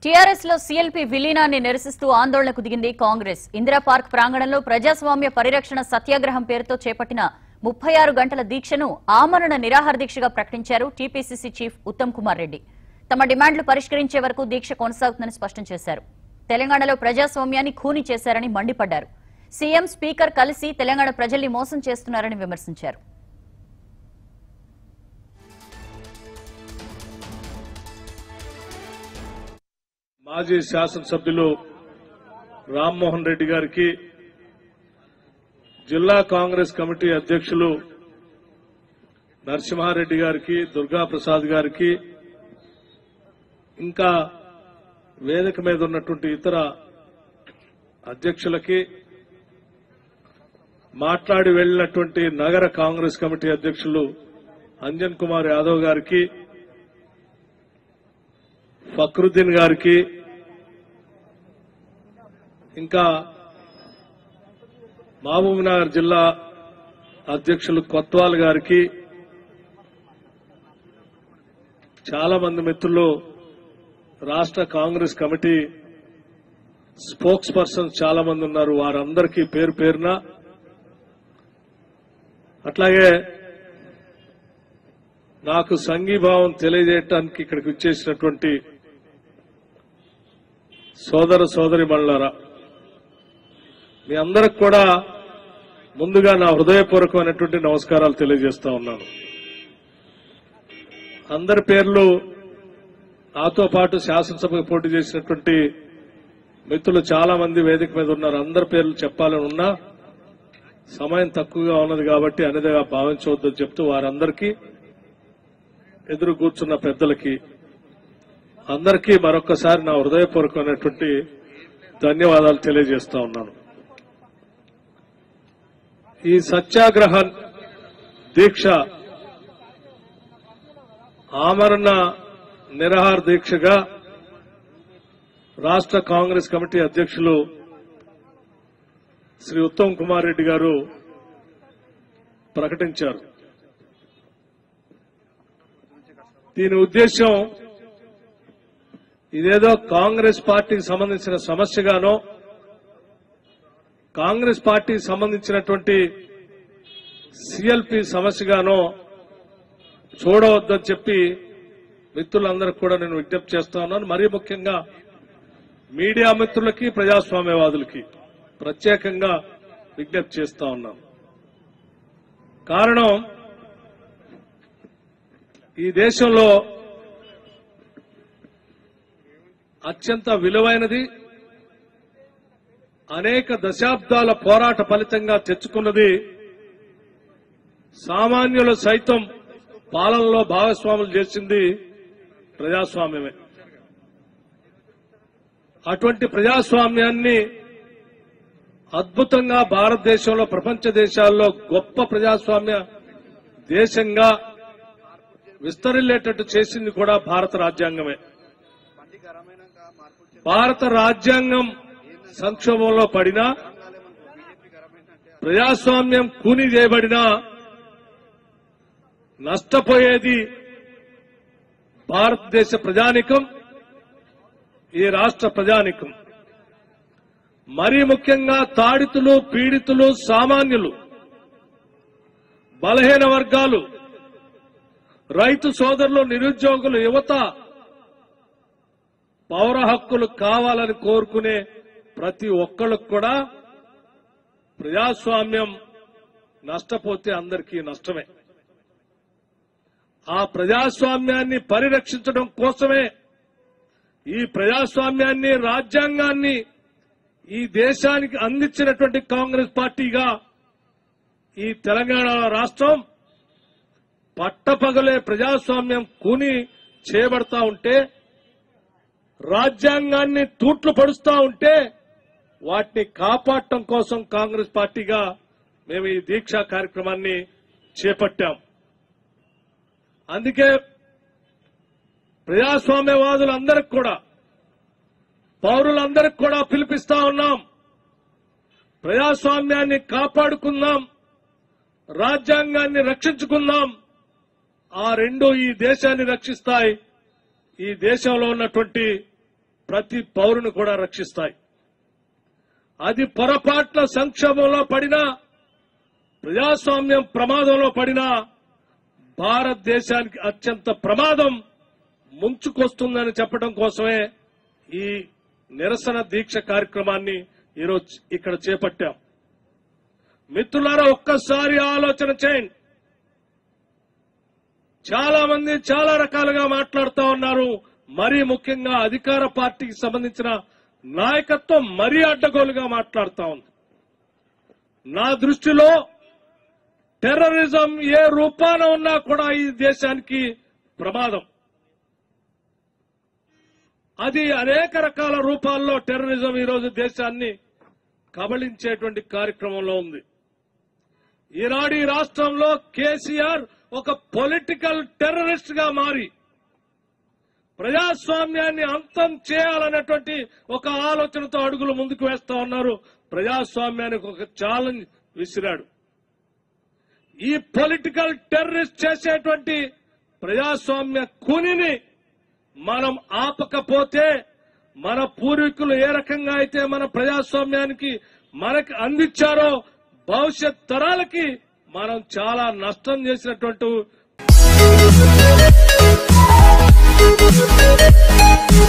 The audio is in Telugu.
టీఆర్ఎస్ లో సీఎల్పీ విలీనాన్ని నిరసిస్తూ ఆందోళనకు దిగింది కాంగ్రెస్. ఇందిరా పార్క్ ప్రాంగణంలో ప్రజాస్వామ్య పరిరక్షణ సత్యాగ్రహం పేరుతో చేపట్టిన 36 గంటల దీక్షను ఆమరణ నిరాహార దీక్షగా ప్రకటించారు టీపీసీసీ చీఫ్ ఉత్తమ్ కుమార్ రెడ్డి. తమ డిమాండ్లు పరిష్కరించే వరకు దీక్ష కొనసాగుతుందని స్పష్టం చేశారు. తెలంగాణలో ప్రజాస్వామ్యాన్ని ఖూనీ చేశారని మండిపడ్డారు. సీఎం, స్పీకర్ కలిసి తెలంగాణ ప్రజల్ని మోసం చేస్తున్నారని విమర్శించారు. మాజీ శాసనసభ్యులు రామ్మోహన్ రెడ్డి గారికి, జిల్లా కాంగ్రెస్ కమిటీ అధ్యక్షులు నరసింహారెడ్డి గారికి, దుర్గాప్రసాద్ గారికి, ఇంకా వేదిక మీద ఉన్నటువంటి ఇతర అధ్యక్షులకి, మాట్లాడి వెళ్లినటువంటి నగర కాంగ్రెస్ కమిటీ అధ్యక్షులు అంజన్ కుమార్ యాదవ్ గారికి, ఫక్రుద్దీన్ గారికి, ఇంకా మహబూబ్నగర్ జిల్లా అధ్యక్షులు కొత్వాల్ గారికి, చాలా మంది మిత్రులు, రాష్ట్ర కాంగ్రెస్ కమిటీ స్పోక్స్ పర్సన్స్ చాలా మంది ఉన్నారు. వారందరికీ పేరు పేరున, అట్లాగే నాకు సంఘీభావం తెలియజేయడానికి ఇక్కడికి వచ్చేసినటువంటి సోదర సోదరీమణులారా, మీ అందరికి కూడా ముందుగా నా హృదయపూర్వకమైనటువంటి నమస్కారాలు తెలియజేస్తా ఉన్నాను. అందరి పేర్లు, నాతో పాటు శాసనసభకు పోటీ చేసినటువంటి మిత్రులు చాలా మంది వేదిక మీద ఉన్నారు. అందరి పేర్లు చెప్పాలని ఉన్నా సమయం తక్కువగా ఉన్నది కాబట్టి అనేదిగా భావించవద్దని చెప్తూ వారందరికీ, ఎదురు కూర్చున్న పెద్దలకి అందరికీ మరొక్కసారి నా హృదయపూర్వకమైనటువంటి ధన్యవాదాలు తెలియజేస్తా ఉన్నాను. ఈ సత్యాగ్రహ దీక్ష ఆమరణ నిరాహార దీక్షగా రాష్ట్ర కాంగ్రెస్ కమిటీ అధ్యక్షులు శ్రీ ఉత్తమ్ కుమార్ రెడ్డి గారు ప్రకటించారు. దీని ఉద్దేశం ఇదేదో కాంగ్రెస్ పార్టీకి సంబంధించిన సమస్యగానో, కాంగ్రెస్ పార్టీకి సంబంధించినటువంటి సీఎల్పీ సమస్యగానో చూడవద్దని చెప్పి మిత్రులందరికీ కూడా నేను విజ్ఞప్తి చేస్తా ఉన్నాను. మరీ ముఖ్యంగా మీడియా మిత్రులకి, ప్రజాస్వామ్యవాదులకి ప్రత్యేకంగా విజ్ఞప్తి చేస్తా ఉన్నాను. కారణం, ఈ దేశంలో అత్యంత విలువైనది, అనేక దశాబ్దాల పోరాట ఫలితంగా తెచ్చుకున్నది, సామాన్యులు సైతం పాలనలో భాగస్వాములు చేసింది ప్రజాస్వామ్యమే. అటువంటి ప్రజాస్వామ్యాన్ని అద్భుతంగా భారతదేశంలో, ప్రపంచ దేశాల్లో గొప్ప ప్రజాస్వామ్య దేశంగా విస్తరిల్లేటట్టు చేసింది కూడా భారత రాజ్యాంగమే. భారత రాజ్యాంగం సంక్షోభంలో పడినా, ప్రజాస్వామ్యం కూనీ చేయబడినా నష్టపోయేది భారతదేశ ప్రజానికం, ఈ రాష్ట్ర ప్రజానికం. మరీ ముఖ్యంగా తాడితులు, పీడితులు, సామాన్యులు, బలహీన వర్గాలు, రైతు సోదరులు, నిరుద్యోగులు, యువత పౌర హక్కులు కావాలని కోరుకునే ప్రతి ఒక్కళ్ళకు కూడా ప్రజాస్వామ్యం నష్టపోతే అందరికీ నష్టమే. ఆ ప్రజాస్వామ్యాన్ని పరిరక్షించడం కోసమే, ఈ ప్రజాస్వామ్యాన్ని, రాజ్యాంగాన్ని ఈ దేశానికి అందించినటువంటి కాంగ్రెస్ పార్టీగా ఈ తెలంగాణ రాష్ట్రం పట్టపగలే ప్రజాస్వామ్యం కూని చేయబడతా ఉంటే, రాజ్యాంగాన్ని తూట్లు పడుస్తా ఉంటే, వాటిని కాపాడటం కోసం కాంగ్రెస్ పార్టీగా మేము ఈ దీక్షా కార్యక్రమాన్ని చేపట్టాం. అందుకే ప్రజాస్వామ్యవాదులందరికీ కూడా, పౌరులందరికీ కూడా పిలిపిస్తా ఉన్నాం. ప్రజాస్వామ్యాన్ని కాపాడుకుందాం, రాజ్యాంగాన్ని రక్షించుకుందాం. ఆ రెండు ఈ దేశాన్ని రక్షిస్తాయి. ఈ దేశంలో ఉన్నటువంటి ప్రతి పౌరుని కూడా రక్షిస్తాయి. అది పొరపాట్ల సంక్షోభంలో పడినా, ప్రజాస్వామ్యం ప్రమాదంలో పడినా భారతదేశానికి అత్యంత ప్రమాదం ముంచుకొస్తుందని చెప్పడం కోసమే ఈ నిరసన దీక్ష కార్యక్రమాన్ని ఈరోజు ఇక్కడ చేపట్టాం. మిత్రులారా, ఒక్కసారి ఆలోచన చేయండి. చాలా మంది చాలా రకాలుగా మాట్లాడుతూ ఉన్నారు. మరీ ముఖ్యంగా అధికార పార్టీకి సంబంధించిన నాయకత్వం మరీ అడ్డగోలుగా మాట్లాడుతూ ఉంది. నా దృష్టిలో టెర్రరిజం ఏ రూపాన ఉన్నా కూడా ఈ దేశానికి ప్రమాదం. అది అనేక రకాల రూపాల్లో టెర్రరిజం ఈరోజు దేశాన్ని కబళించేటువంటి కార్యక్రమంలో ఉంది. ఈనాడు ఈ రాష్ట్రంలో కేసీఆర్ ఒక పొలిటికల్ టెర్రరిస్ట్ గా మారి ప్రజాస్వామ్యాన్ని అంతం చేయాలనేటువంటి ఒక ఆలోచనతో అడుగులు ముందుకు వేస్తా ఉన్నారు. ప్రజాస్వామ్యానికి ఒక ఛాలెంజ్ విసిరాడు. ఈ పొలిటికల్ టెర్రరిస్ట్ చేసేటువంటి ప్రజాస్వామ్య కూనిని మనం ఆపకపోతే, మన పూర్వీకులు ఏ రకంగా అయితే మన ప్రజాస్వామ్యానికి మనకి అందించారో భవిష్యత్ తరాలకి మనం చాలా నష్టం చేసినటువంటి